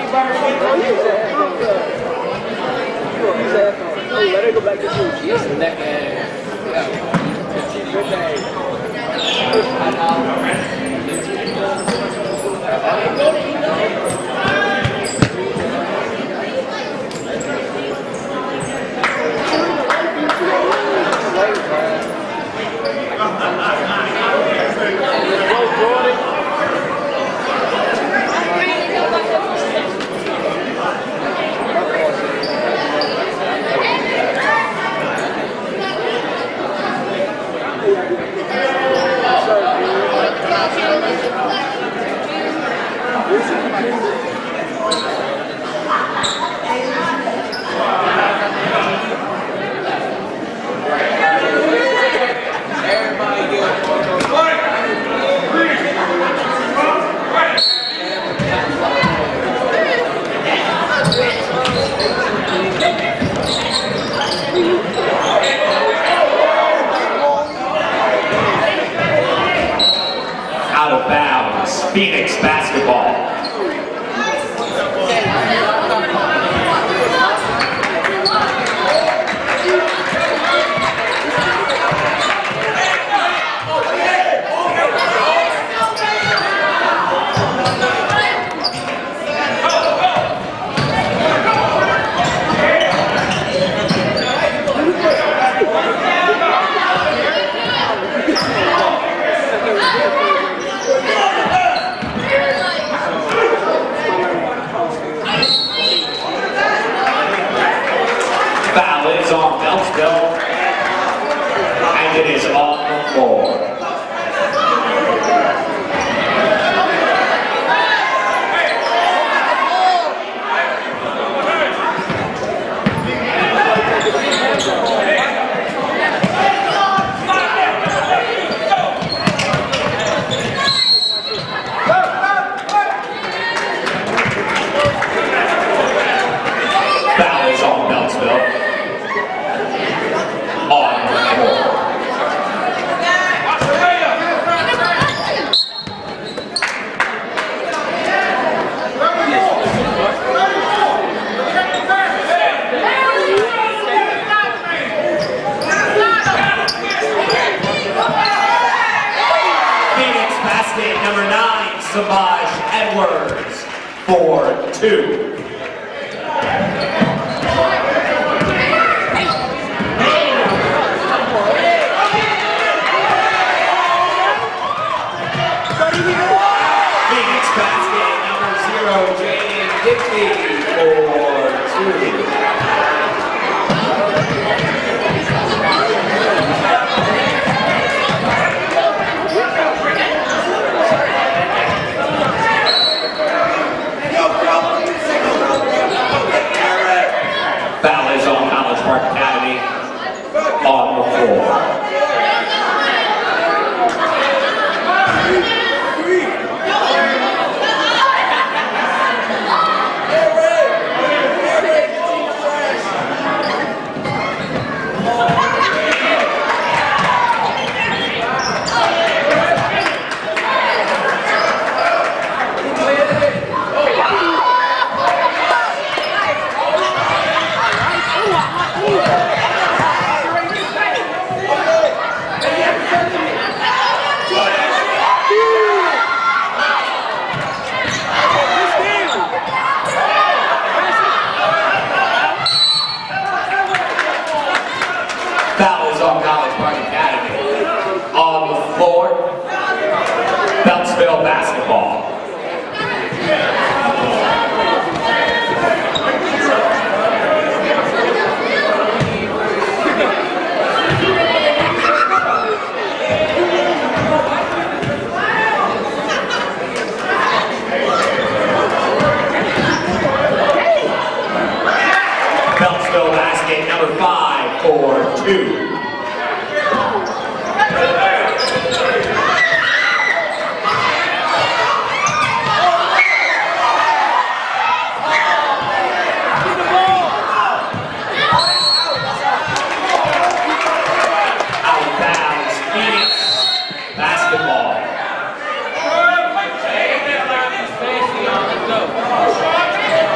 Let her go back to school. She's the neck ass. Out of bounds, Phoenix basketball. Foul is on Beltsville, and it is on the floor. Foul is on Beltsville. On the floor. Phoenix basket number 9, Savage Edwards, 4-2. Phoenix basket number 0, Jaden Dixie, 4-2. Foul is on College Park Academy on the floor. Foul is on College Park Academy. On the floor, Beltsville basketball. Beltsville basket number 5, 4-2. Out of bounds, Phoenix basketball.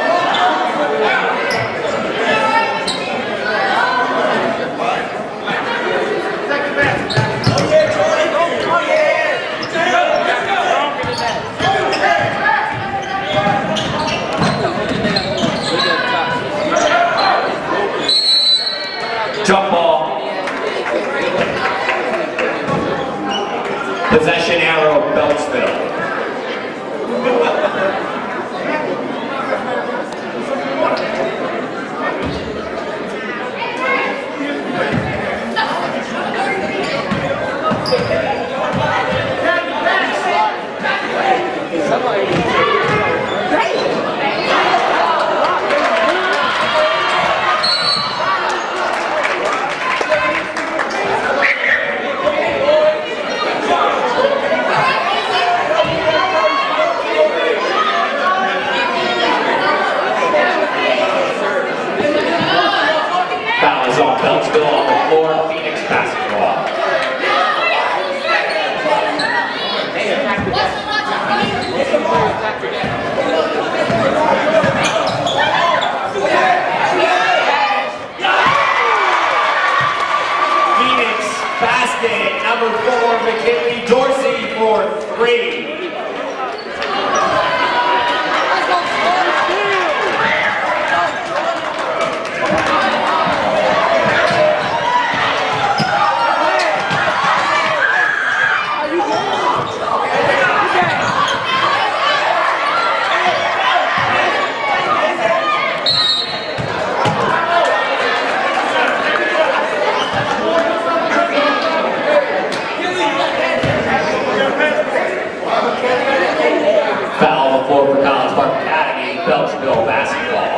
Beltsville basketball.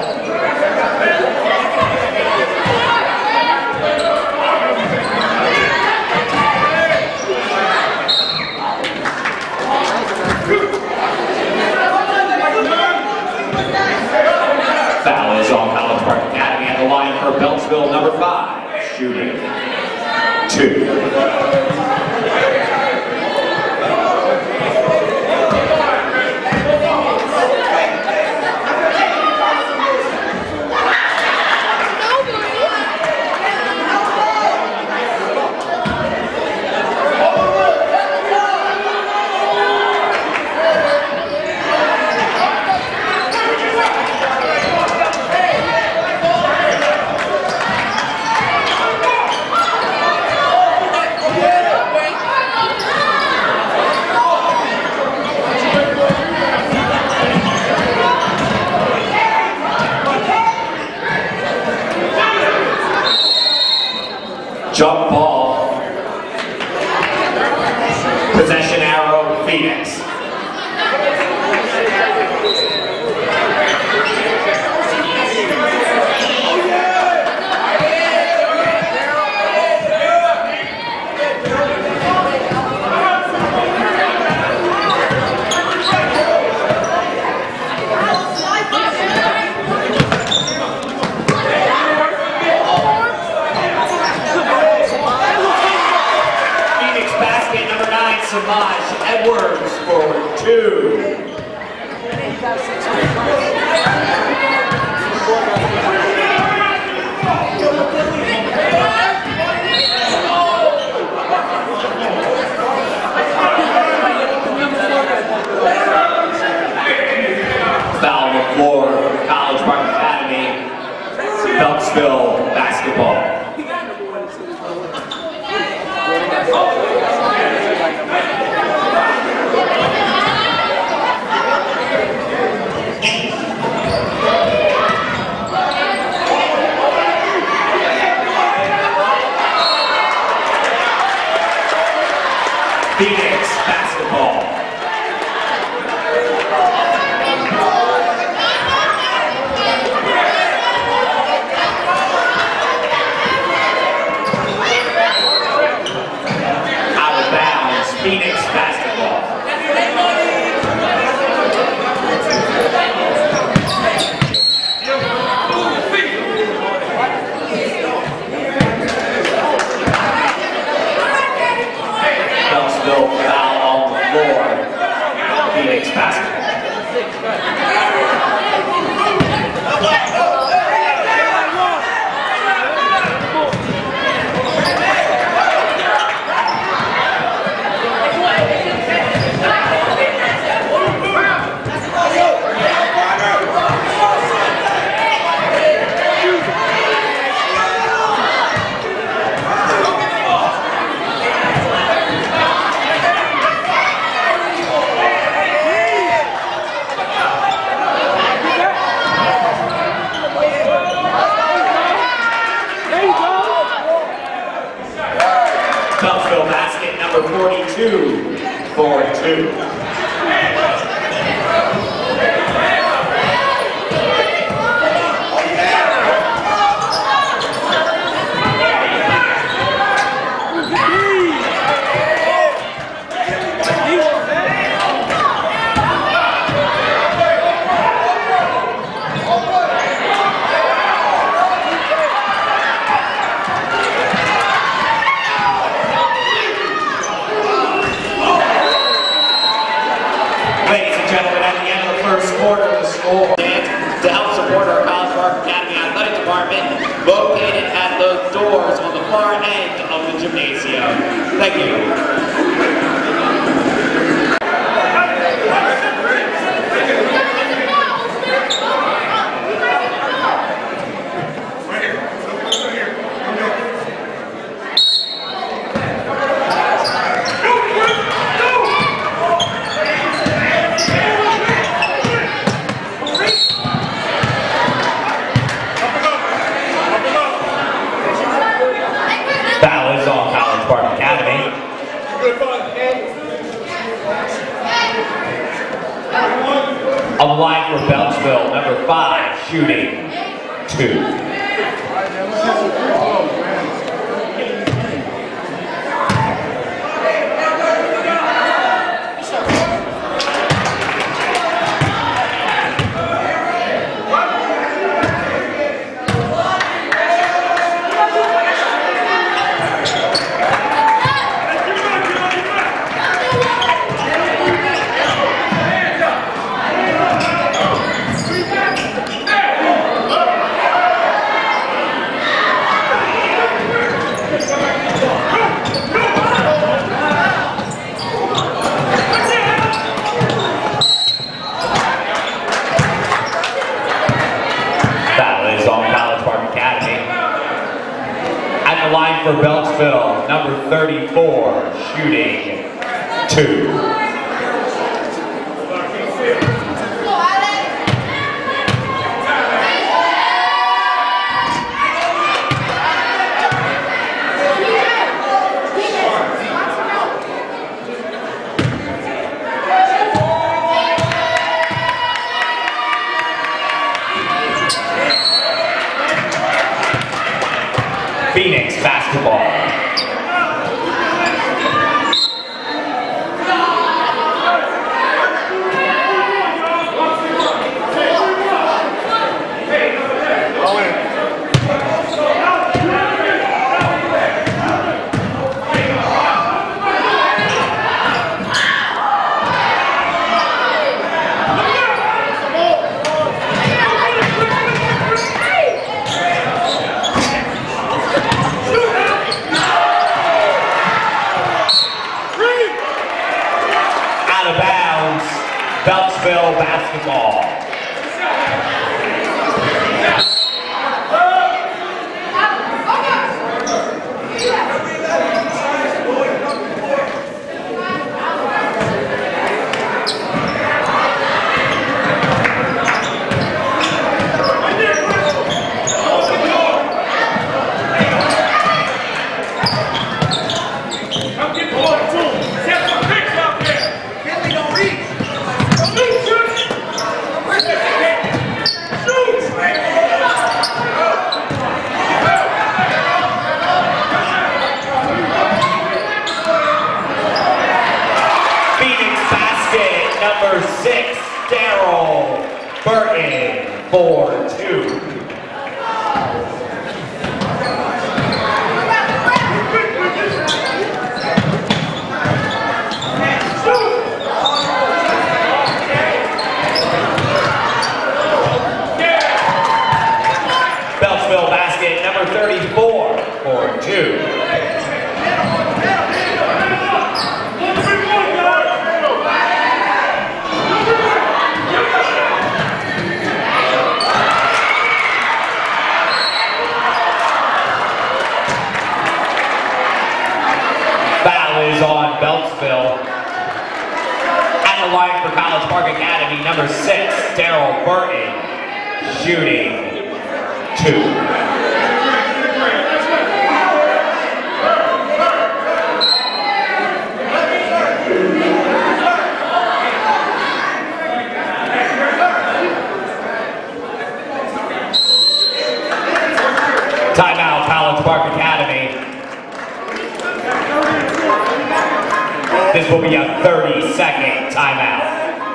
Foul is on College Park Academy at the line for Beltsville, number 5, shooting 2. Jump ball. Possession arrow, Phoenix. Samaj Edwards for 2. Foul on the floor, College Park Academy, Beltsville basketball. Phoenix basketball. Out of bounds, Phoenix basketball. Foul on the floor, Phoenix basketball. Beltsville basket number 42 for 2. To help support our College Park Academy Athletic Department, located at those doors on the far end of the gymnasium. Thank you. Foul is on College Park Academy. On the line for Beltsville, number 5, shooting 2. For Beltsville, number 34, shooting 2. Phoenix basketball. Beltsville basketball. Number 6, Daryl Burton, 4-2. Beltsville basket, number 34, 4-2. Is on Beltsville. At the line for College Park Academy, number 6, Daryl Burton, shooting 2. Timeout, College Park Academy. This will be a 30-second timeout.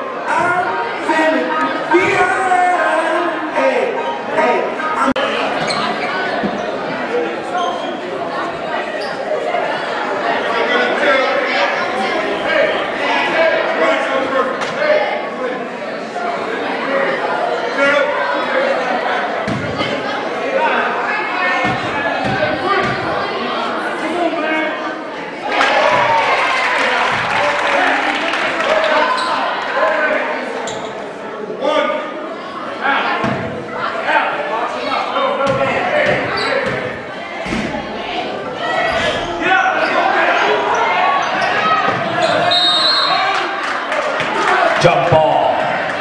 Jump ball.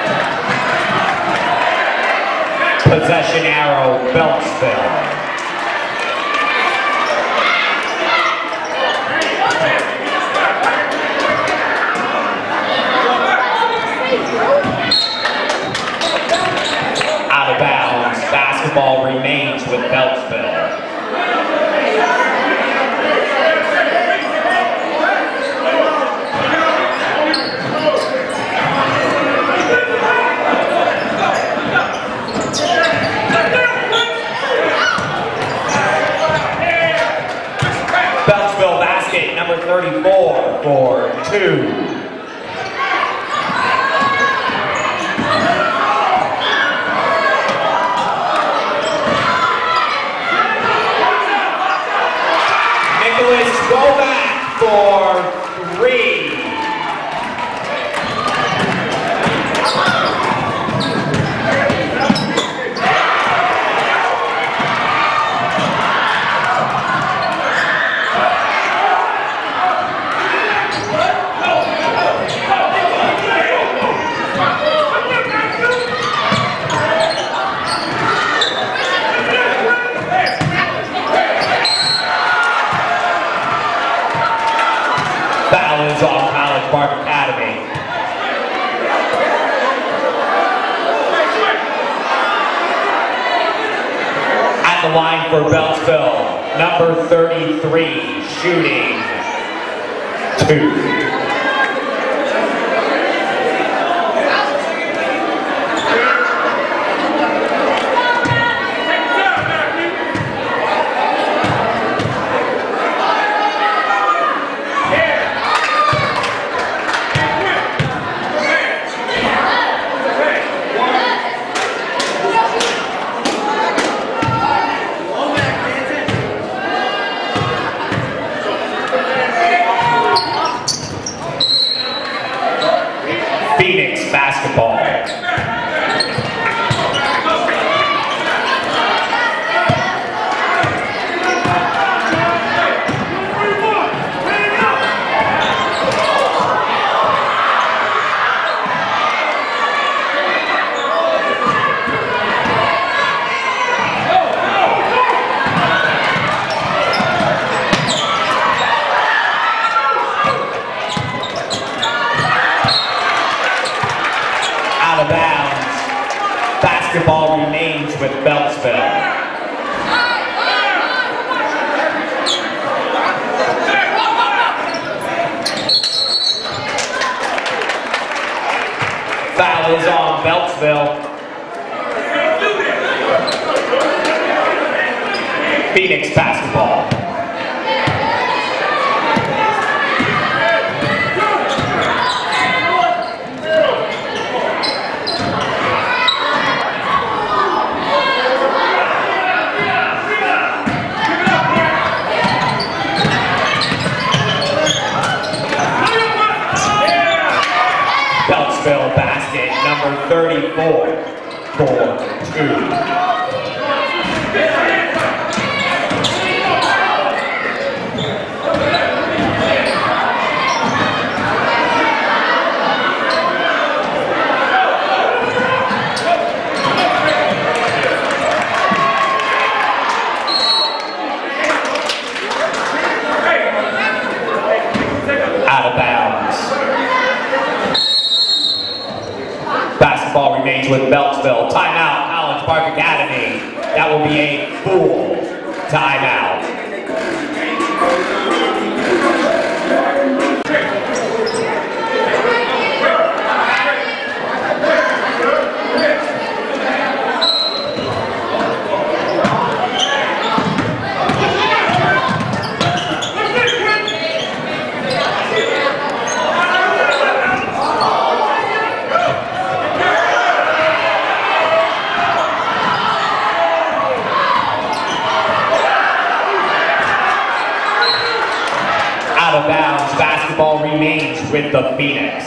Possession arrow, Beltsville. Basketball remains with Beltsville. Beltsville basket number 34 for 2. Go back for 3. Foul is on College Park Academy. At the line for Beltsville, number 33, shooting 2. Phoenix basketball. Out of bounds. Basketball remains with Beltsville. Foul is on Beltsville. Phoenix basketball. Beltsville basket number 34 for 2. Out of bounds. Basketball remains with Beltsville. Timeout, College Park Academy. That will be a full timeout. Out of bounds, basketball remains with the Phoenix.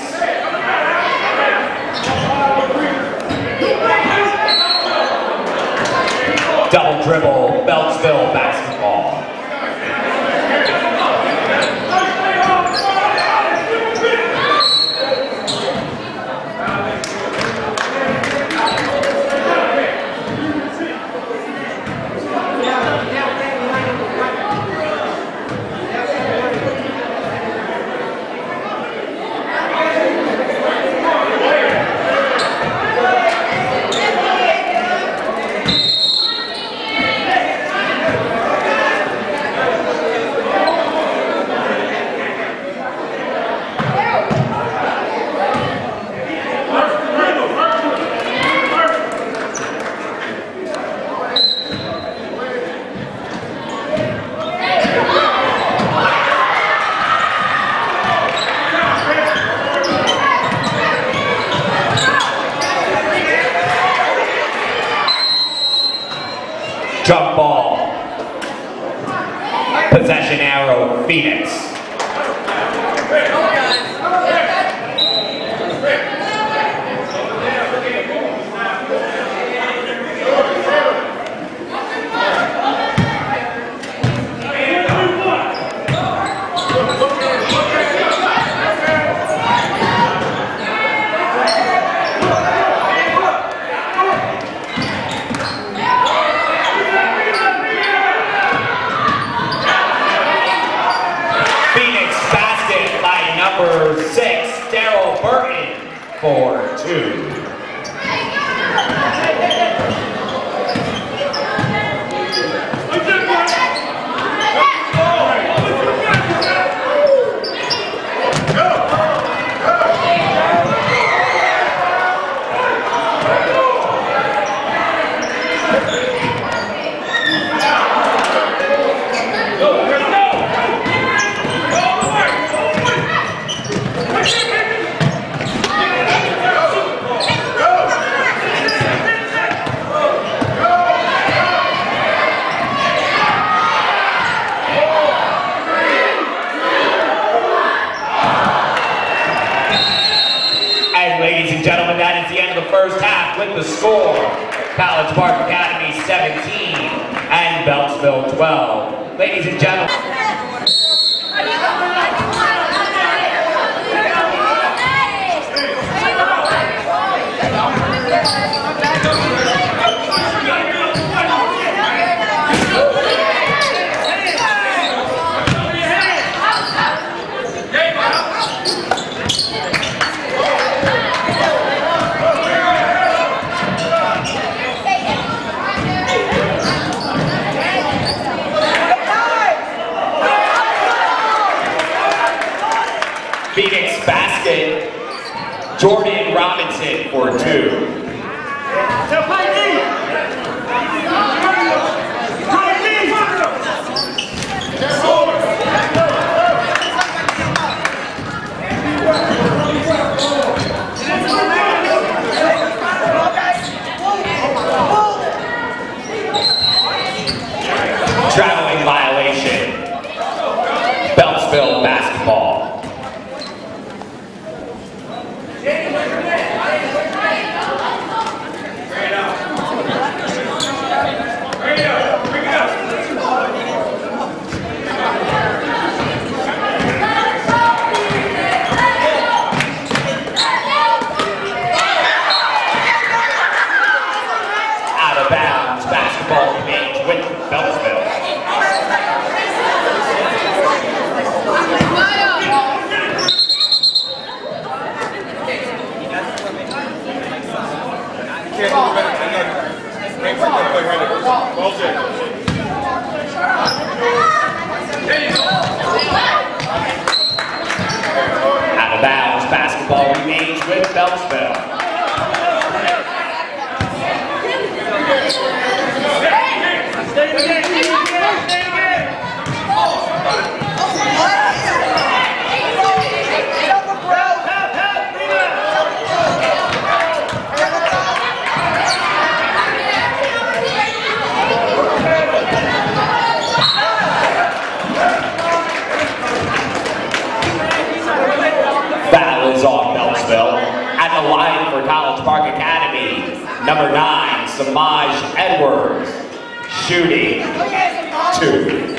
Double dribble, Beltsville basketball. Jump ball. Possession arrow, Phoenix. Number 6, Daryl Burton, 4-2. Ladies and gentlemen, that is the end of the first half with the score. College Park Academy 17 and Beltsville 12. Ladies and gentlemen. Phoenix basket, Jordan Robinson for 2. Traveling violation, Beltsville basketball. Basketball remains with Beltsville. Out of bounds, basketball remains with Beltsville. Foul is on Beltsville. At the line for College Park Academy, number 9, Samaj Edwards, shooting 2.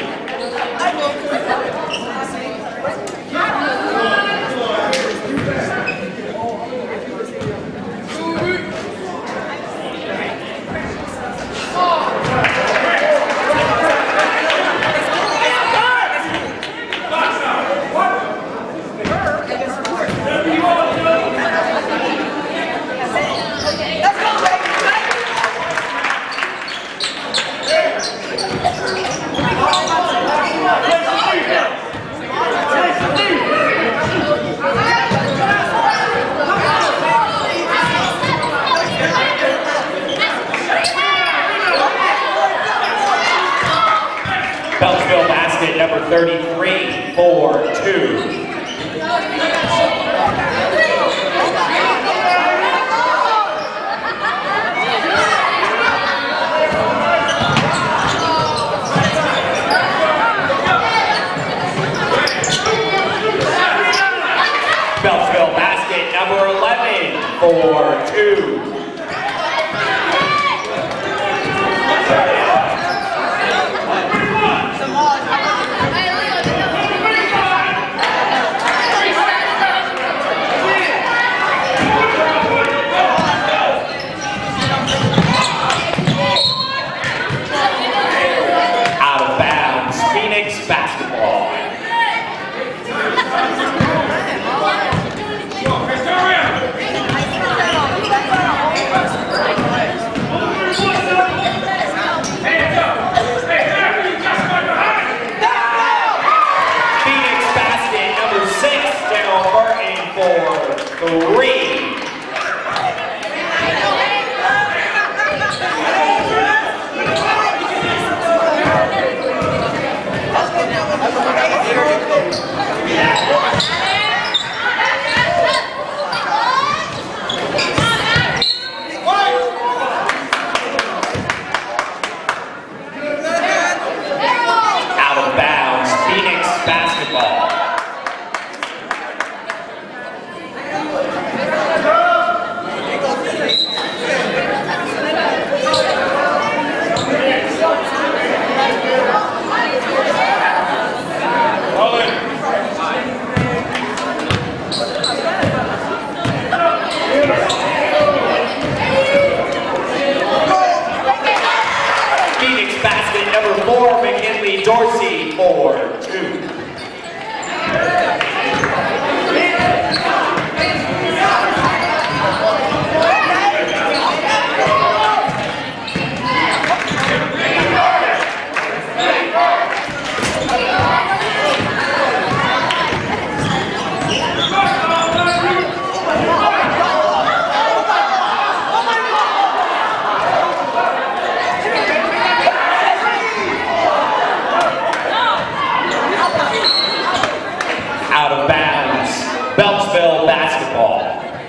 Beltsville basket number 33 for 2. for 2. Basketball. Phoenix basket number 6, Daryl Burton for 3. Basketball. Phoenix basket number 4, McKinley Dorsey for 2. Out of bounds, Beltsville basketball.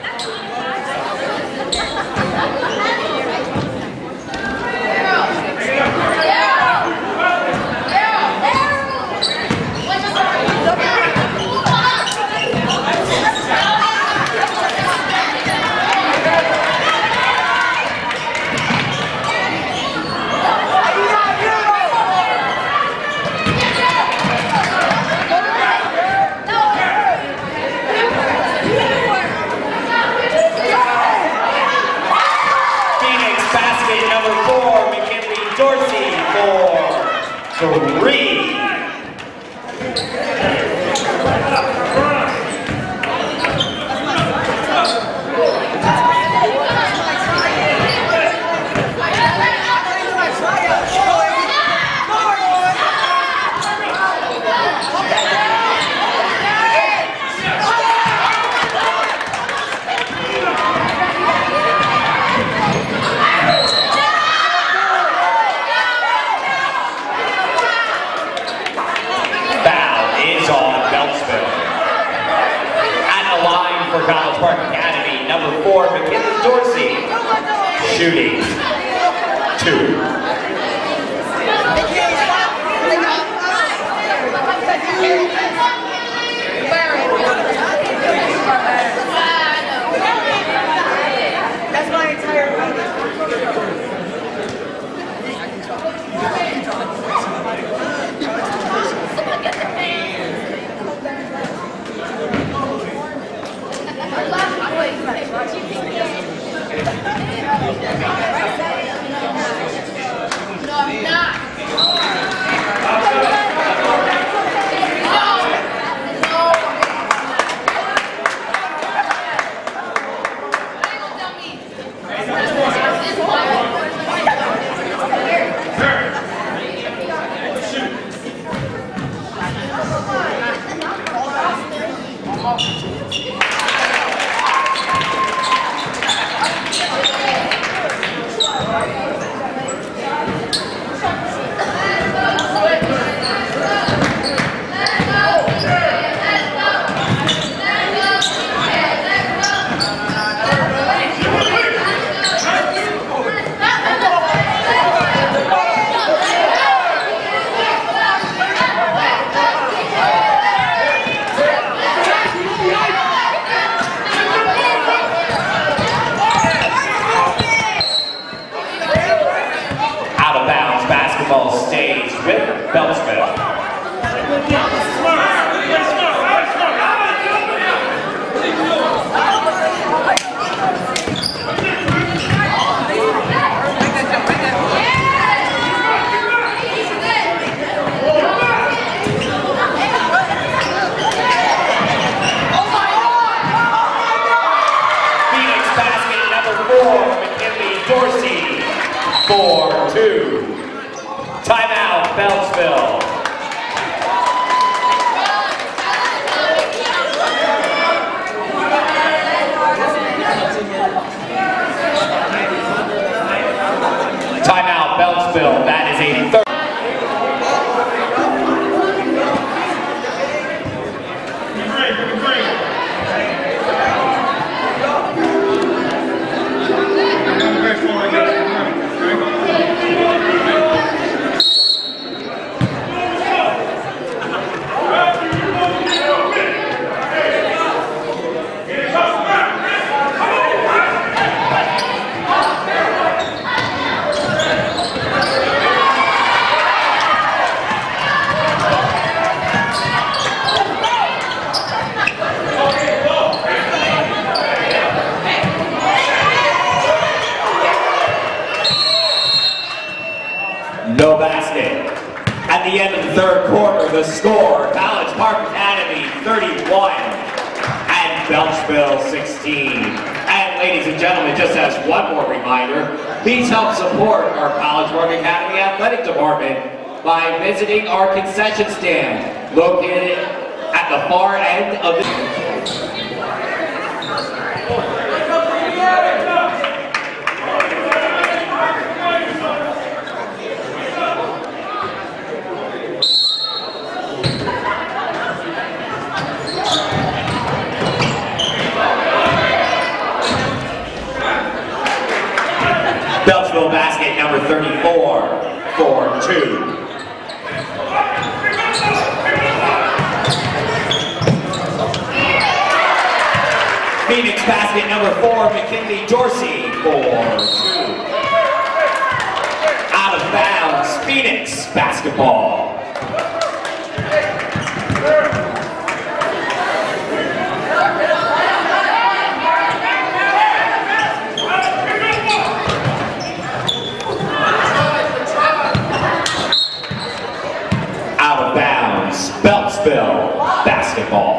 Dorsey for 3. College Park Academy, number 4, McKinley Dorsey, shooting 2. That's my entire basketball stays with Beltsville. Phoenix basket number 4, McKinley Dorsey, 4-2. Timeout, Beltsville. Timeout, Beltsville. That is a third. No basket. At the end of the third quarter, the score, College Park Academy 31 and Beltsville 16. And ladies and gentlemen, just as one more reminder, please help support our College Park Academy Athletic Department by visiting our concession stand located at the far end of the... Beltsville basket number 34, 4-2. Phoenix basket number 4, McKinley Dorsey, 4-2. Out of bounds, Phoenix basketball. Beltsville basketball.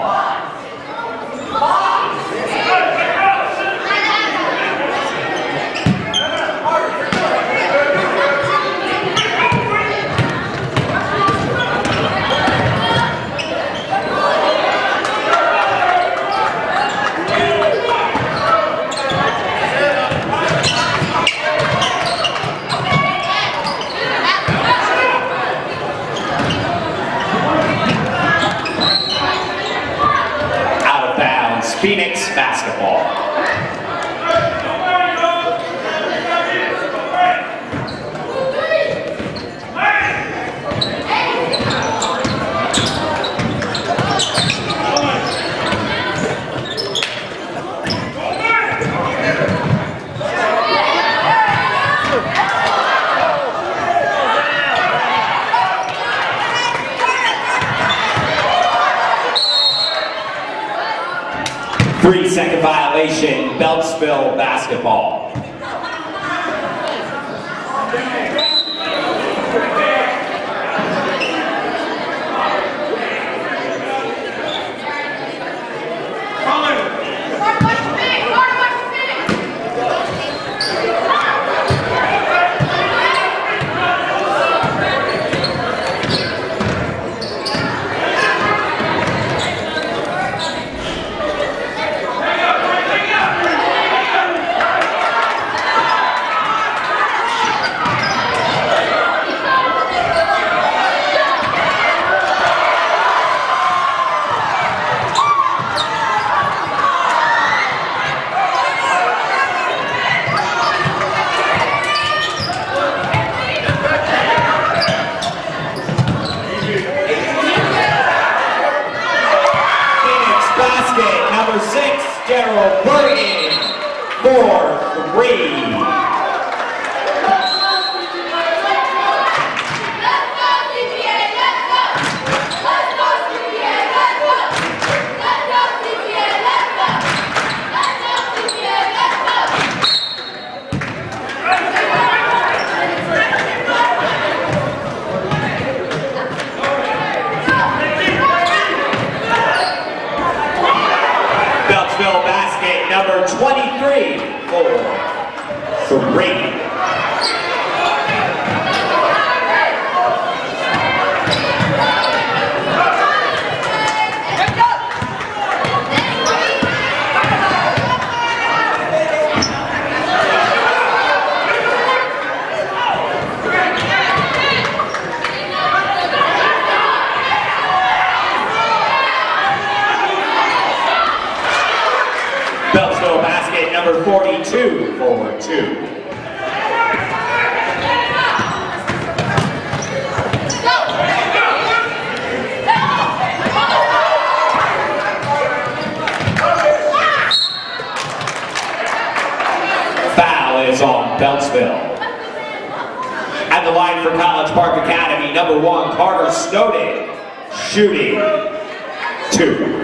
Phoenix basketball. Three-second violation, Beltsville basketball. 4-3. Beltsville basket number 42 for 2. Foul is on Beltsville. At the line for College Park Academy, number 1, Carter Snowden, shooting 2.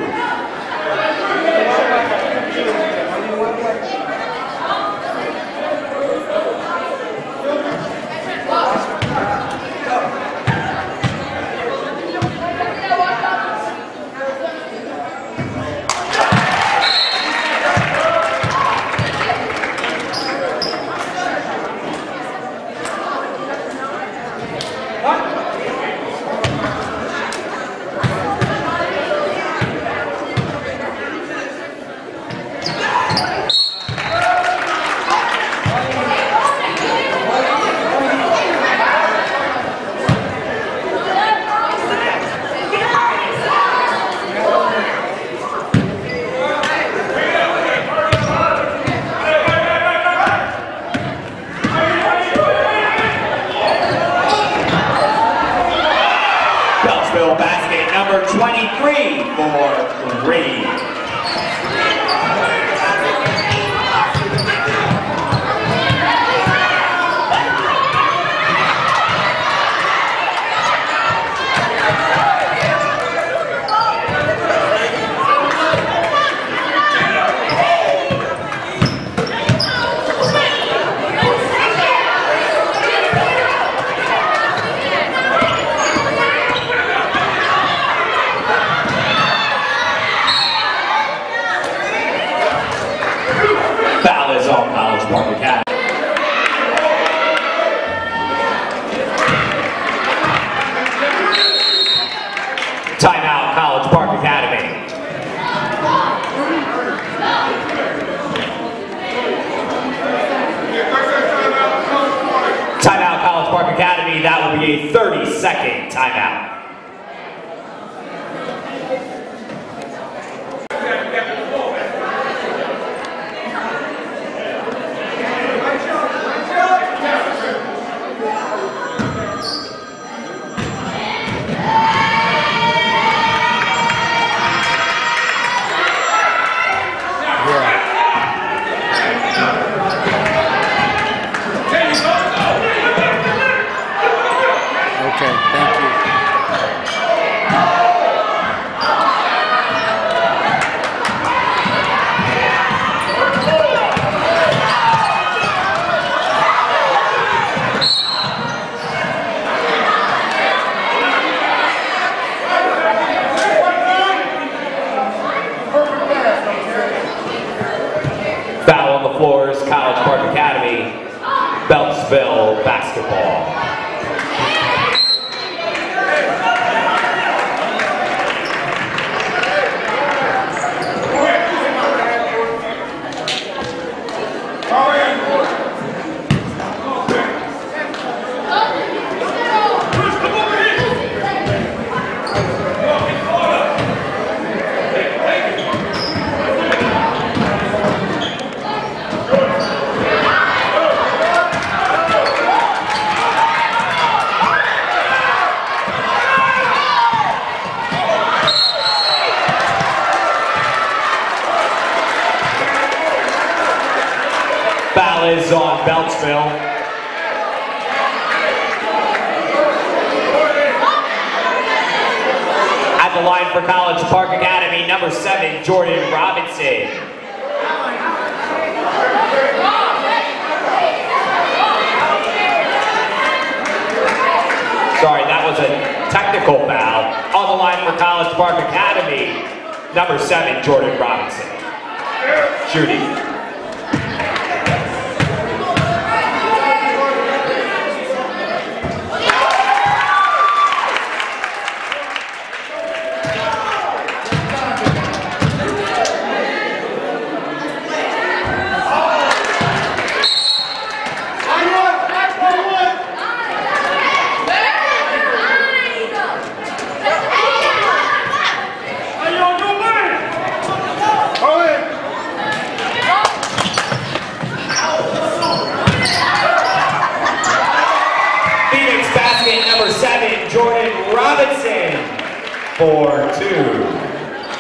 Basket number 23 for 3. Foul is on College Park Academy. Timeout, College Park Academy. Timeout, College Park Academy. That will be a 30-second timeout. Okay, thank you. Foul on the floors, College Park Academy, Beltsville basketball. Foul is on Beltsville. At the line for College Park Academy, number 7, Jordan Robinson. Sorry, that was a technical foul. On the line for College Park Academy, number 7, Jordan Robinson. Shooting. Phoenix basket number 7, Jordan Robinson, 4-2.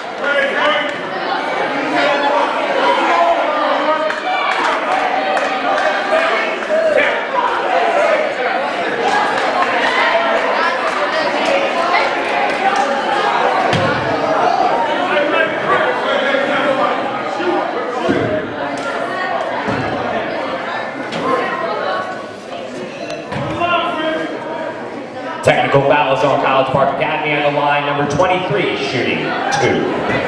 Technical fouls on College Park Academy on the line, number 23, shooting 2.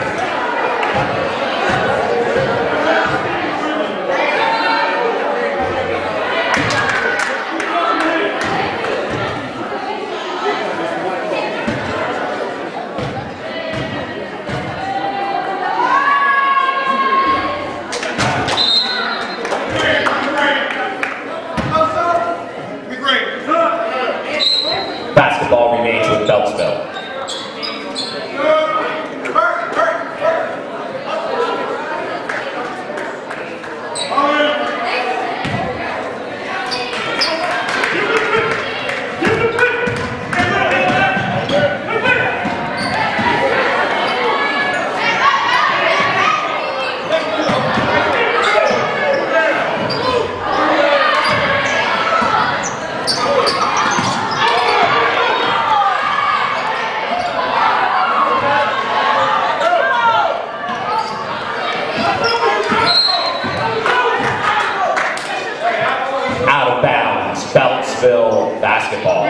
Basketball remains with Beltsville. Out of bounds, Beltsville basketball.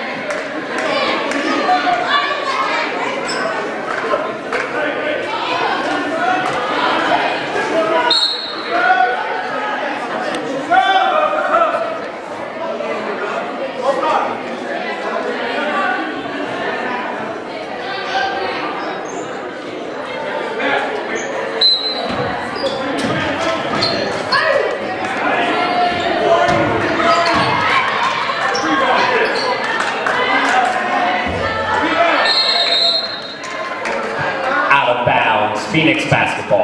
Phoenix basketball.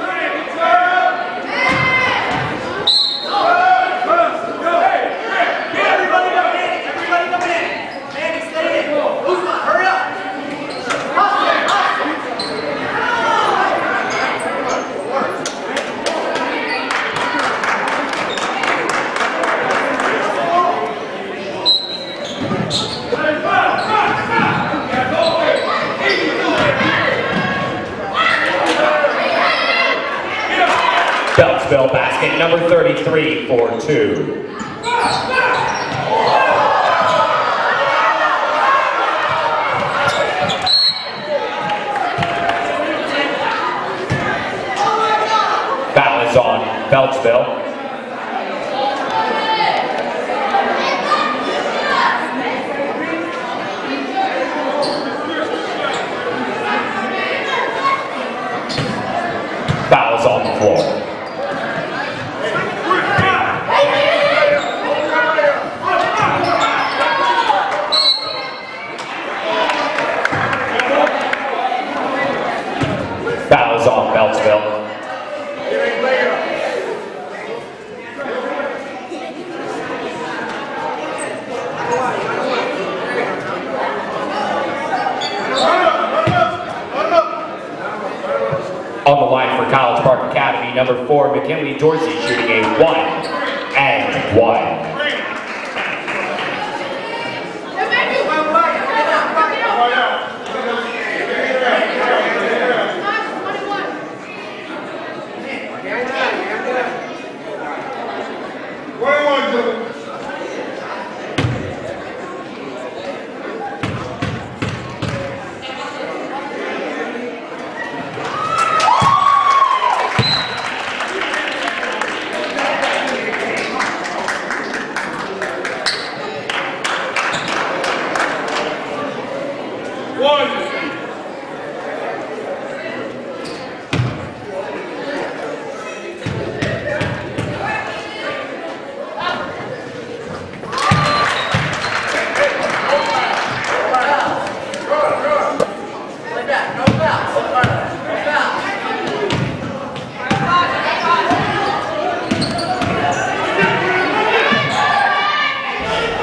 Beltsville basket number 33, 4-2. Foul is on Beltsville. Foul is on the floor. Foul is on Beltsville. On the line for College Park Academy, number 4, McKinley Dorsey, shooting a 1-and-1.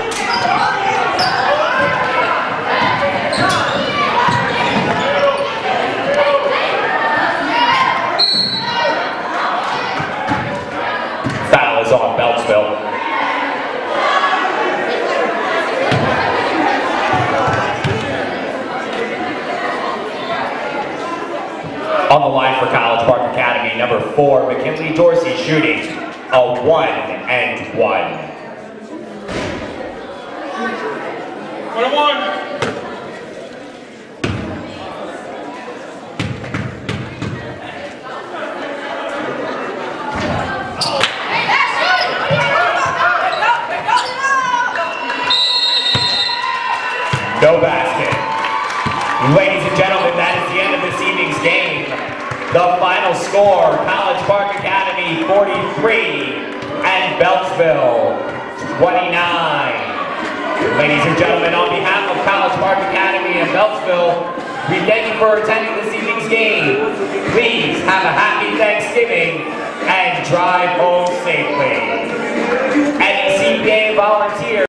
Foul is on Beltsville. On the line for College Park Academy, number 4, McKinley Dorsey, shooting a 1-and-1. 1-1. No basket. Ladies and gentlemen, that is the end of this evening's game. The final score, College Park Academy 43 and Beltsville 29. Ladies and gentlemen, on behalf of College Park Academy and Beltsville, we thank you for attending this evening's game. Please have a happy Thanksgiving and drive home safely. Any CPA volunteers